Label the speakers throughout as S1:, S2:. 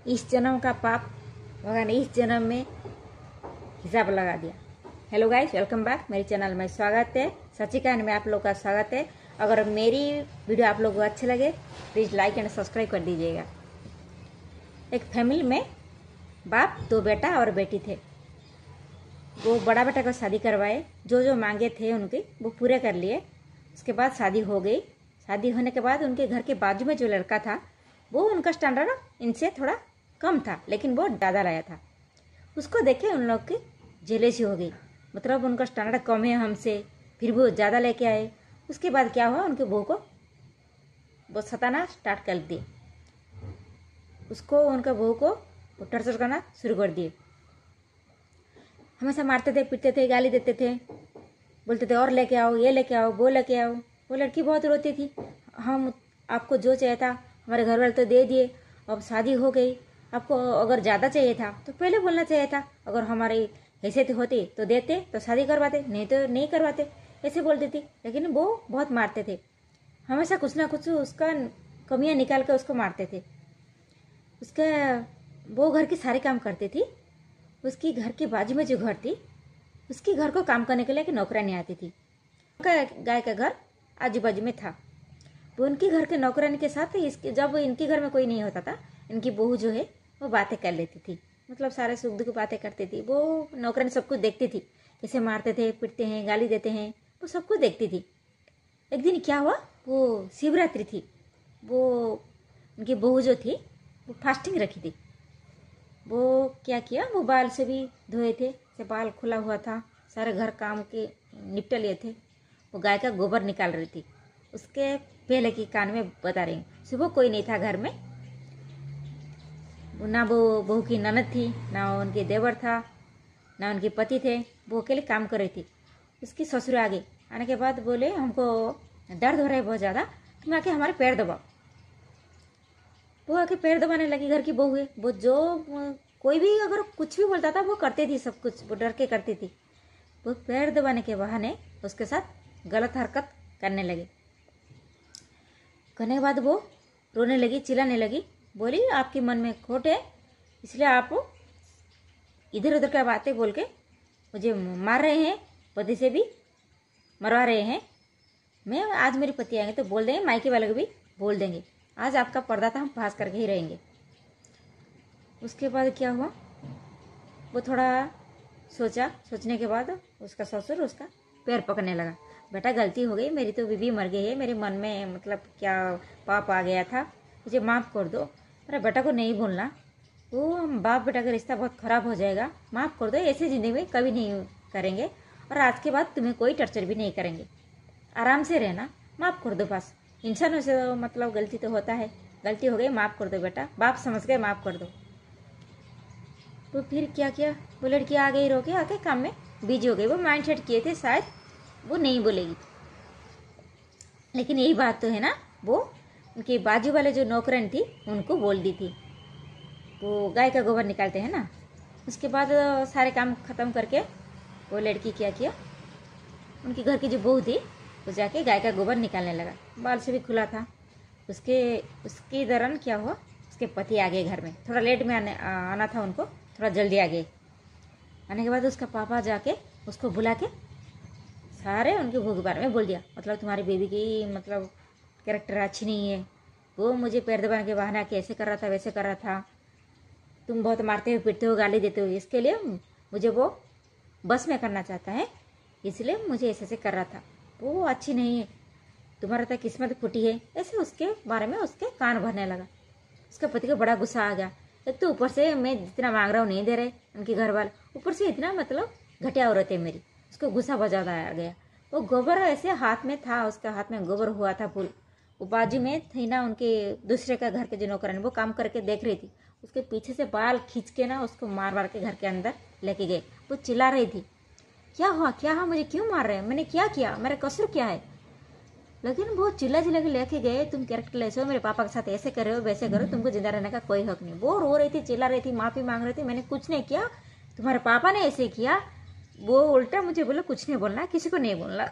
S1: इस जन्म का पाप भगवान इस जन्म में हिसाब लगा दिया। हेलो गाइस, वेलकम बैक मेरे चैनल में। स्वागत है सच्ची कहानी में, आप लोग का स्वागत है। अगर मेरी वीडियो आप लोगों को अच्छे लगे प्लीज़ लाइक एंड सब्सक्राइब कर दीजिएगा। एक फैमिली में बाप, दो बेटा और बेटी थे। वो बड़ा बेटा को शादी करवाए, जो जो मांगे थे उनके वो पूरे कर लिए। उसके बाद शादी हो गई। शादी होने के बाद उनके घर के बाजू में जो लड़का था वो उनका स्टैंडर्ड इनसे थोड़ा कम था, लेकिन वो ज़्यादा लाया था। उसको देखे उन लोग की जेलेसी हो गई, मतलब उनका स्टैंडर्ड कम है हमसे, फिर भी वो ज़्यादा लेके आए। उसके बाद क्या हुआ, उनके बहू को वो सताना स्टार्ट कर दिए। उसको उनका बहू को टॉर्चर करना शुरू कर दिए। हमेशा मारते थे, पीटते थे, गाली देते थे, बोलते थे और लेके आओ, ये लेके आओ, वो लेके आओ। वो लड़की बहुत रोती थी, हम आपको जो चाहिए था हमारे घर वाले तो दे दिए, अब शादी हो गई, आपको अगर ज़्यादा चाहिए था तो पहले बोलना चाहिए था, अगर हमारी हैसियत होती तो देते, तो शादी करवाते, नहीं तो नहीं करवाते, ऐसे बोलती थी। लेकिन वो बहुत मारते थे, हमेशा कुछ ना कुछ उसका कमियां निकाल कर उसको मारते थे। उसका वो घर की सारे काम करती थी। उसकी घर के बाजू में जो घर थी उसके घर को काम करने के लिए एक नौकरानी आती थी। गाय का घर आजू बाजू में था। वो उनके घर के नौकरानी के साथ इसके, जब इनके घर में कोई नहीं होता था, इनकी बहू जो है वो बातें कर लेती थी, मतलब सारे सुख दुख बातें करती थी। वो नौकरानी सब कुछ देखती थी, कैसे मारते थे, पीटते हैं, गाली देते हैं, वो सब कुछ देखती थी। एक दिन क्या हुआ, वो शिवरात्रि थी, वो उनकी बहू जो थी वो फास्टिंग रखी थी। वो क्या किया, वो बाल से भी धोए थे, से बाल खुला हुआ था, सारे घर काम के निपटा लिए थे। वो गाय का गोबर निकाल रही थी। उसके पहले की कान में बता रही हूँ, सुबह कोई नहीं था घर में, ना वो बहू की ननद थी, ना उनके देवर था, ना उनके पति थे। वो अकेले काम कर रही थी। उसकी ससुर आ गई। आने के बाद बोले, हमको दर्द हो रहा है बहुत ज़्यादा, तुम आके हमारे पैर दबाओ। वो आके पैर दबाने लगी। घर की बहू है वो, जो कोई भी अगर कुछ भी बोलता था वो करती थी, सब कुछ वो डर के करती थी। वो पैर दबाने के बहाने उसके साथ गलत हरकत करने लगे। करने के बाद वो रोने लगी, चिल्लाने लगी, बोली आपके मन में खोट है, इसलिए आप इधर उधर की बातें बोल के मुझे मार रहे हैं, पति से भी मरवा रहे हैं। मैं आज मेरे पति आएंगे तो बोल देंगे, मायके वाले को भी बोल देंगे, आज आपका पर्दा था, हम पास करके ही रहेंगे। उसके बाद क्या हुआ, वो थोड़ा सोचा, सोचने के बाद उसका ससुर उसका पैर पकड़ने लगा। बेटा गलती हो गई, मेरी तो बीवी मर गई है, मेरे मन में मतलब क्या पाप आ गया था, मुझे माफ़ कर दो, मेरा बेटा को नहीं बोलना, वो हम बाप बेटा का रिश्ता बहुत ख़राब हो जाएगा, माफ़ कर दो, ऐसे ज़िंदगी में कभी नहीं करेंगे, और आज के बाद तुम्हें कोई टॉर्चर भी नहीं करेंगे, आराम से रहना, माफ़ कर दो। बस इंसानों से मतलब गलती तो होता है, गलती हो गई, माफ़ कर दो बेटा, बाप समझ गए, माफ़ कर दो। तो फिर क्या किया, वो लड़की आ गई, रो के आके काम में बिजी हो गई। वो माइंड सेट किए थे शायद वो नहीं बोलेगी, लेकिन यही बात तो है ना, वो उनके बाजू वाले जो नौकरानी थी उनको बोल दी थी। वो गाय का गोबर निकालते हैं ना। उसके बाद सारे काम ख़त्म करके वो लड़की क्या किया, उनके घर की जो बहू थी वो जाके गाय का गोबर निकालने लगा। बाल से भी खुला था। उसके दौरान क्या हुआ, उसके पति आ गए घर में, थोड़ा लेट में आना था उनको, थोड़ा जल्दी आ गए। आने के बाद उसका पापा जाके उसको बुला के सारे उनके बहू के बारे में बोल दिया, मतलब तुम्हारी बेबी की मतलब कैरेक्टर अच्छी नहीं है, वो मुझे पैर दबाने के बहाना कैसे कर रहा था, वैसे कर रहा था, तुम बहुत मारते हो, पीटते हो, गाली देते हो, इसके लिए मुझे वो बस में करना चाहता है, इसलिए मुझे ऐसे ऐसे कर रहा था, वो अच्छी नहीं है, तुम्हारा तो किस्मत फूटी है, ऐसे उसके बारे में उसके कान भरने लगा। उसके पति को बड़ा गुस्सा आ गया। एक तो ऊपर से मैं जितना मांग रहा हूँ नहीं दे रहे उनके घर वाले, ऊपर से इतना मतलब घटिया औरत है मेरी, उसको गुस्सा बहुत ज़्यादा आ गया। वो गोबर ऐसे हाथ में था, उसका हाथ में गोबर हुआ था फूल, वो बाजू में थी ना, उनके दूसरे का घर के जो नौकरानी वो काम करके देख रही थी, उसके पीछे से बाल खींच के ना उसको मार मार के घर के अंदर लेके गए। वो चिल्ला रही थी, क्या हुआ क्या हुआ, मुझे क्यों मार रहे हैं, मैंने क्या किया, मेरा कसूर क्या है। लेकिन वो चिल्ला चिल्ला के लेके गए, तुम कैरेक्टरलेस हो, मेरे पापा के साथ ऐसे कर रहे हो, वैसे करो, तुमको जिंदा रहने का कोई हक नहीं। वो रो रही थी, चिल्ला रही थी, माफ़ी मांग रही थी, मैंने कुछ नहीं किया, तुम्हारे पापा ने ऐसे किया। वो उल्टा मुझे बोला कुछ नहीं बोलना, किसी को नहीं बोलना,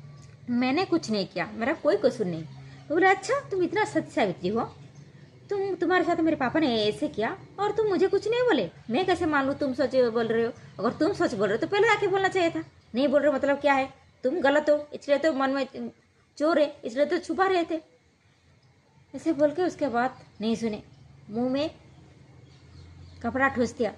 S1: मैंने कुछ नहीं किया, मेरा कोई कसूर नहीं। तो बोले अच्छा तुम इतना सत्य सावित्री हो, तुम तुम्हारे साथ मेरे पापा ने ऐसे किया और तुम मुझे कुछ नहीं बोले, मैं कैसे मान लूँ तुम सच बोल रहे हो? अगर तुम सच बोल रहे हो तो पहले आके बोलना चाहिए था। नहीं बोल रहे हो मतलब क्या है? तुम गलत हो इसलिए तो मन में चोर है इसलिए तो छुपा रहे थे। ऐसे बोल के उसके बाद नहीं सुने, मुंह में कपड़ा ठूस दिया।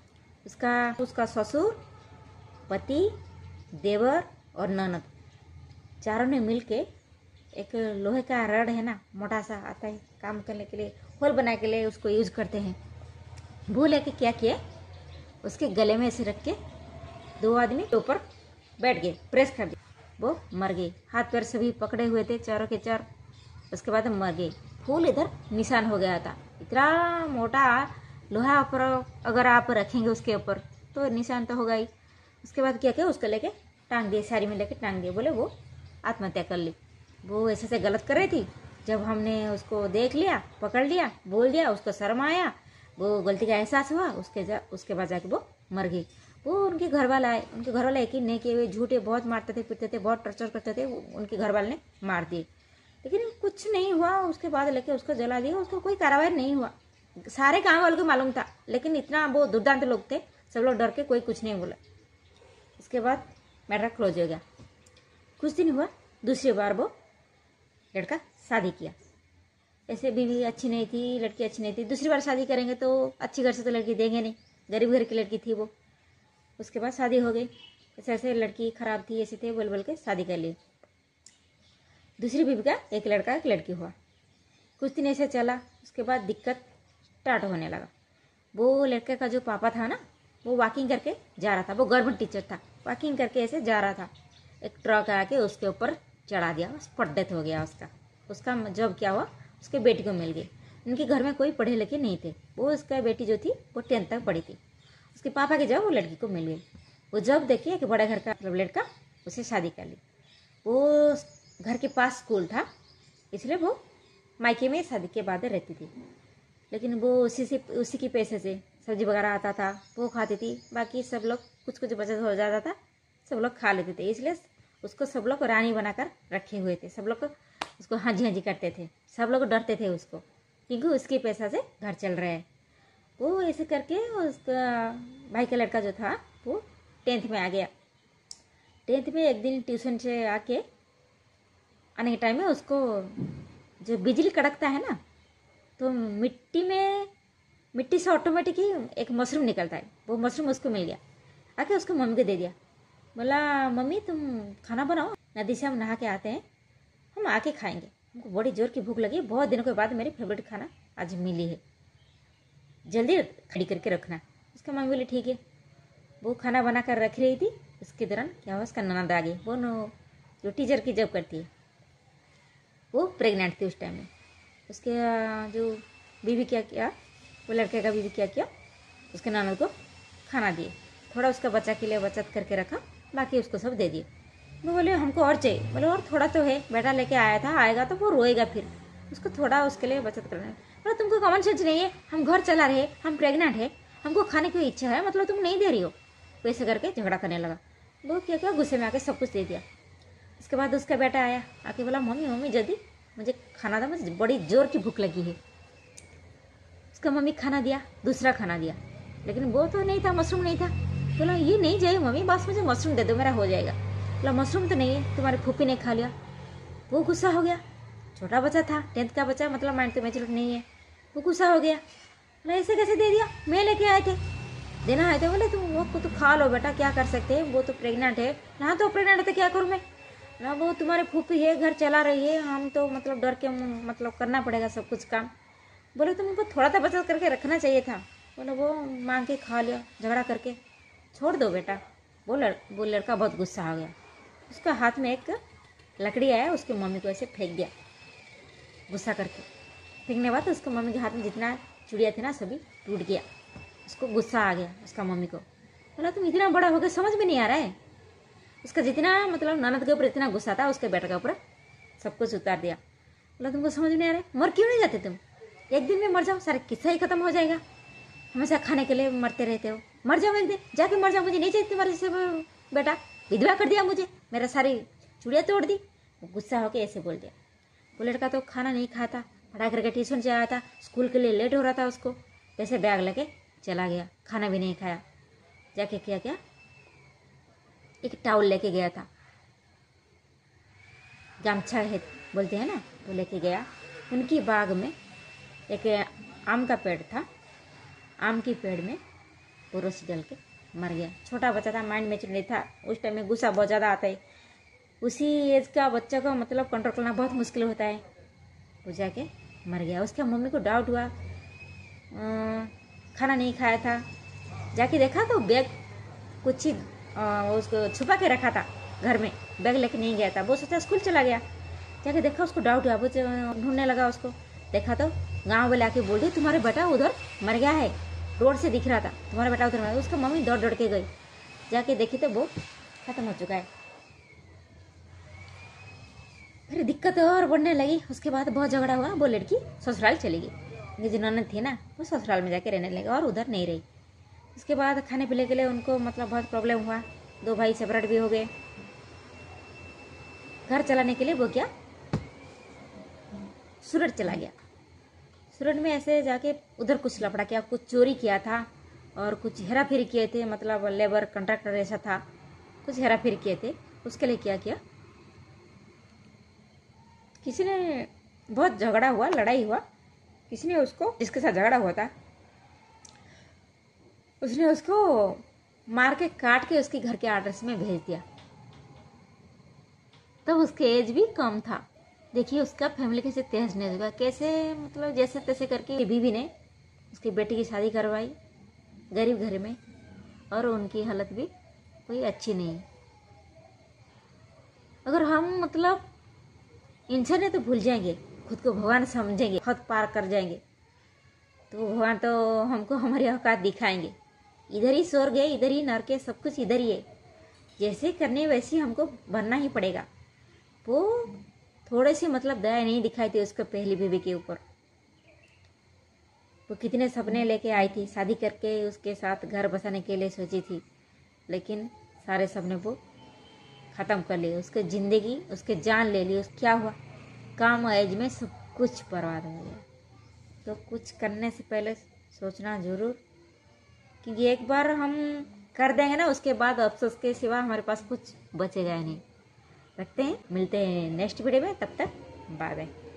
S1: उसका ससुर, पति, देवर और ननद चारों ने मिलके एक लोहे का रड है ना, मोटा सा आता है काम करने के लिए, होल बनाने के लिए उसको यूज करते हैं। वो लेके क्या किया, उसके गले में ऐसे रख के 2 आदमी ऊपर बैठ गए, प्रेस कर दिया, वो मर गए। हाथ पैर सभी पकड़े हुए थे चारों के चार। उसके बाद मर गए। फूल इधर निशान हो गया था। इतना मोटा लोहा ऊपर अगर आप रखेंगे उसके ऊपर तो निशान तो होगा ही। उसके बाद क्या किया, उसको लेके टांग दिए, साड़ी में लेके टांग दिए। बोले वो आत्महत्या कर ली। वो ऐसे से गलत कर रही थी। जब हमने उसको देख लिया, पकड़ लिया, बोल दिया, उसको शर्म आया, वो गलती का एहसास हुआ, उसके बाद जाके वो मर गई। वो उनके घर वाला आए, उनके घर वाले यकीन नहीं किए हुए, झूठे बहुत मारते थे, पीटते थे, बहुत टॉर्चर करते थे। उनके घर वाले ने मार दिए, लेकिन कुछ नहीं हुआ। उसके बाद लेके उसको जला दिया, उसको कोई कार्रवाई नहीं हुआ। सारे गाँव वालों को मालूम था, लेकिन इतना वो दुर्दांत लोग थे, सब लोग डर के कोई कुछ नहीं बोला। इसके बाद मैटर क्लोज हो गया। कुछ दिन हुआ, दूसरी बार वो लड़का शादी किया। ऐसे बीवी अच्छी नहीं थी, लड़की अच्छी नहीं थी, दूसरी बार शादी करेंगे तो अच्छी घर से तो लड़की देंगे नहीं, गरीब घर की लड़की थी वो। उसके बाद शादी हो गई। ऐसे ऐसे लड़की खराब थी, ऐसे थे, बोल बोल के शादी कर ली। दूसरी बीवी का एक लड़का एक लड़की हुआ। कुछ दिन ऐसे चला, उसके बाद दिक्कत स्टार्ट होने लगा। वो लड़के का जो पापा था ना, वो वॉकिंग करके जा रहा था, वो गवर्नमेंट टीचर था, वॉकिंग करके ऐसे जा रहा था। एक ट्रक आके उसके ऊपर चढ़ा दिया, स्पॉट डेथ हो गया उसका जब क्या हुआ, उसके बेटी को मिल गई। उनके घर में कोई पढ़े लिखे नहीं थे। वो उसका बेटी जो थी वो 10th तक पढ़ी थी। उसके पापा के जब वो लड़की को मिल गई, वो जब देखिए कि बड़े घर का मतलब लड़का, उसे शादी कर ली। वो घर के पास स्कूल था, इसलिए वो मायके में शादी के बाद रहती थी। लेकिन वो उसी के पैसे से सब्जी वगैरह आता था, वो खाती थी। बाकी सब लोग कुछ कुछ बचत हो जाता था, सब लोग खा लेते थे। इसलिए उसको सब लोग रानी बनाकर रखे हुए थे। सब लोग उसको हाँजी हाँजी करते थे, सब लोग डरते थे उसको, क्योंकि उसके पैसा से घर चल रहा है। वो ऐसे करके उसका भाई का लड़का जो था वो 10th में आ गया। 10th में एक दिन ट्यूशन से आने के टाइम में उसको जो बिजली कड़कता है ना, तो मिट्टी से ऑटोमेटिक ही एक मशरूम निकलता है। वो मशरूम उसको मिल गया, आके उसको मम्मी को दे दिया। बोला मम्मी तुम खाना बनाओ, नदी से हम नहा के आते हैं, हम आके खाएंगे, हमको बड़ी जोर की भूख लगी, बहुत दिनों के बाद मेरी फेवरेट खाना आज मिली है, जल्दी खड़ी करके रखना। उसका मम्मी बोली ठीक है। वो खाना बना कर रख रही थी, उसके दौरान क्या हुआ, उसका ननद आ गई। वो जो टीचर की जॉब करती है, वो प्रेग्नेंट थी उस टाइम में। उसके जो बीवी क्या किया, वो लड़के का बीवी क्या किया, उसके ननद को खाना दिए। थोड़ा उसका बच्चा के लिए बचत करके रखा, बाकी उसको सब दे दिए। वो बोले हमको और चाहिए। बोले और थोड़ा तो है, बेटा लेके आया था, आएगा तो वो रोएगा, फिर उसको थोड़ा उसके लिए बचत करना है। बोला तुमको कॉमन सेंस नहीं है, हम घर चला रहे, हम प्रेग्नेंट है, हमको खाने की इच्छा है, मतलब तुम नहीं दे रही हो। वैसे करके झगड़ा करने लगा। वो क्या क्या गुस्से में आके सब कुछ दे दिया। उसके बाद उसका बेटा आया, आके बोला मम्मी जल्दी मुझे खाना था, मुझे बड़ी जोर की भूख लगी है। उसका मम्मी खाना दिया, दूसरा खाना दिया, लेकिन वो तो नहीं था, मशरूम नहीं था। बोला ये नहीं चाहिए मम्मी, बस मुझे मशरूम दे दो, मेरा हो जाएगा। बोला मशरूम तो नहीं है, तुम्हारी फूफी ने खा लिया। वो गुस्सा हो गया, छोटा बच्चा था, 10th का बच्चा, मतलब माइंड तो मैच्योर नहीं है। वो गुस्सा हो गया, बोला ऐसे कैसे दे दिया, मैं लेके आए थे, देना आए थे। बोले तुम वो तो खा लो बेटा, क्या कर सकते हैं, वो तो प्रेग्नेंट है। हाँ तो प्रेग्नेंट है तो क्या करूँ मैं ना, वो तुम्हारी फूफी है, घर चला रही है, हम तो मतलब डर के मतलब करना पड़ेगा सब कुछ काम। बोले तुमको थोड़ा सा बचत करके रखना चाहिए था। बोले वो मांग के खा लिया, झगड़ा करके, छोड़ दो बेटा। वो लड़का बहुत गुस्सा आ गया। उसका हाथ में एक लकड़ी आया, उसकी मम्मी को ऐसे फेंक दिया गुस्सा करके। फेंकने बाद उसको मम्मी के हाथ में जितना चूड़िया थे ना सभी टूट गया। उसको गुस्सा आ गया उसका मम्मी को। बोला तुम इतना बड़ा हो गया, समझ में नहीं आ रहा है। उसका जितना मतलब ननद के ऊपर इतना गुस्सा था, उसके बेटे के ऊपर सब कुछ उतार दिया। बोला तुमको समझ नहीं आ रहा है, मर क्यों नहीं जाते तुम, एक दिन में मर जाओ, सारा किस्सा ही खत्म हो जाएगा। हमेशा खाने के लिए मरते रहते हो, मर जाओ एक दिन, जाके मर जाओ, मुझे नहीं चाहिए तुम्हारे से बेटा, विधवा कर दिया मुझे, मेरा सारी चूड़ियाँ तोड़ दी। गुस्सा होके ऐसे बोल दिया। वो लड़का तो खाना नहीं खाता, पढ़ाई करके ट्यूशन से आया था, स्कूल के लिए लेट हो रहा था उसको, कैसे बैग लेके चला गया, खाना भी नहीं खाया। जाके क्या क्या एक टाउल लेके गया था, गमछा है बोलते हैं ना, तो लेके गया। उनकी बाग में एक आम का पेड़ था, आम की पेड़ में वो रस्सी डल के मर गया। छोटा बच्चा था, माइंड मैच्योर नहीं था, उस टाइम में गुस्सा बहुत ज़्यादा आता है। उसी एज का बच्चा को मतलब कंट्रोल करना बहुत मुश्किल होता है। वो जाके मर गया। उसके मम्मी को डाउट हुआ, खाना नहीं खाया था। जाके देखा तो बैग कुछ ही उसको छुपा के रखा था घर में, बैग लेके नहीं गया था। वो सोचा स्कूल चला गया। जाके देखा, उसको डाउट हुआ, वो ढूंढने लगा उसको। देखा तो गाँव वाले आके बोल दिए तुम्हारे बेटा उधर मर गया है, रोड से दिख रहा था, तुम्हारा बेटा उधर मर गया। उसका मम्मी दौड़ दौड़ के गई, जाके देखी तो वो खत्म हो चुका है। फिर दिक्कत और बढ़ने लगी। उसके बाद बहुत झगड़ा हुआ, वो लड़की ससुराल चली गई। ये जो ननद थी ना, वो ससुराल में जाके रहने लगी और उधर नहीं रही। उसके बाद खाने पीने के लिए उनको मतलब बहुत प्रॉब्लम हुआ। 2 भाई सेपरेट भी हो गए। घर चलाने के लिए वो क्या सूरत चला गया। सूरत में ऐसे जाके उधर कुछ लफड़ा किया, कुछ चोरी किया था और कुछ हेरा फेरी किए थे, मतलब लेबर कॉन्ट्रैक्टर ऐसा था, कुछ हेरा फेरी किए थे। उसके लिए क्या किया, किसी ने बहुत झगड़ा हुआ, लड़ाई हुआ, किसी ने उसको, जिसके साथ झगड़ा हुआ था उसने उसको मार के काट के उसके घर के एड्रेस में भेज दिया। तब उसके एज भी कम था। देखिए उसका फैमिली कैसे तहस नहस हुआ, कैसे मतलब जैसे तैसे करके बीवी ने उसकी बेटी की शादी करवाई गरीब घर में, और उनकी हालत भी कोई अच्छी नहीं। अगर हम मतलब इंसान है तो भूल जाएंगे, खुद को भगवान समझेंगे, खुद पार कर जाएंगे, तो भगवान तो हमको हमारी औकात दिखाएंगे। इधर ही स्वर्ग है, इधर ही नरक है, सब कुछ इधर ही है। जैसे करने वैसे हमको बनना ही पड़ेगा। वो थोड़े से मतलब दया नहीं दिखाई थी उसको पहली बीवी के ऊपर। वो कितने सपने लेके आई थी, शादी करके उसके साथ घर बसाने के लिए सोची थी, लेकिन सारे सपने वो ख़त्म कर लिए। उसके ज़िंदगी, उसके जान ले ली। क्या हुआ, काम एज में सब कुछ बर्बाद हो गया। तो कुछ करने से पहले सोचना ज़रूर, क्योंकि एक बार हम कर देंगे ना, उसके बाद अफसोस के सिवा हमारे पास कुछ बचेगा ही नहीं। रखते हैं, मिलते हैं नेक्स्ट वीडियो में, तब तक बाय बाय।